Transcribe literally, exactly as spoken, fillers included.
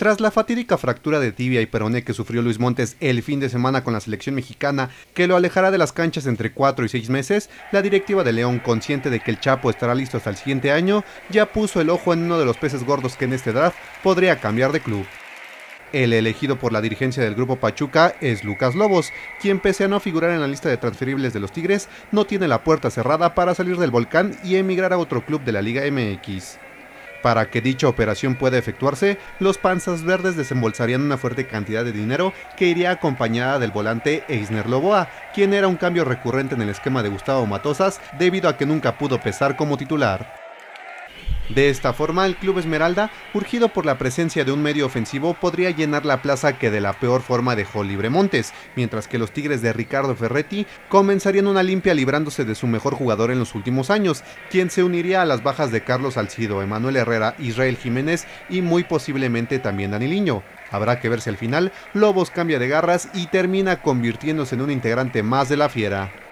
Tras la fatídica fractura de tibia y peroné que sufrió Luis Montes el fin de semana con la selección mexicana, que lo alejará de las canchas entre cuatro y seis meses, la directiva de León, consciente de que el Chapo estará listo hasta el siguiente año, ya puso el ojo en uno de los peces gordos que en este draft podría cambiar de club. El elegido por la dirigencia del grupo Pachuca es Lucas Lobos, quien pese a no figurar en la lista de transferibles de los Tigres, no tiene la puerta cerrada para salir del volcán y emigrar a otro club de la Liga M X. Para que dicha operación pueda efectuarse, los Panzas Verdes desembolsarían una fuerte cantidad de dinero que iría acompañada del volante Eisner Loboa, quien era un cambio recurrente en el esquema de Gustavo Matosas debido a que nunca pudo pesar como titular. De esta forma, el club Esmeralda, urgido por la presencia de un medio ofensivo, podría llenar la plaza que de la peor forma dejó libre Montes, mientras que los Tigres de Ricardo Ferretti comenzarían una limpia librándose de su mejor jugador en los últimos años, quien se uniría a las bajas de Carlos Salcido, Emanuel Herrera, Israel Jiménez y muy posiblemente también Daniliño. Habrá que ver si al final Lobos cambia de garras y termina convirtiéndose en un integrante más de la Fiera.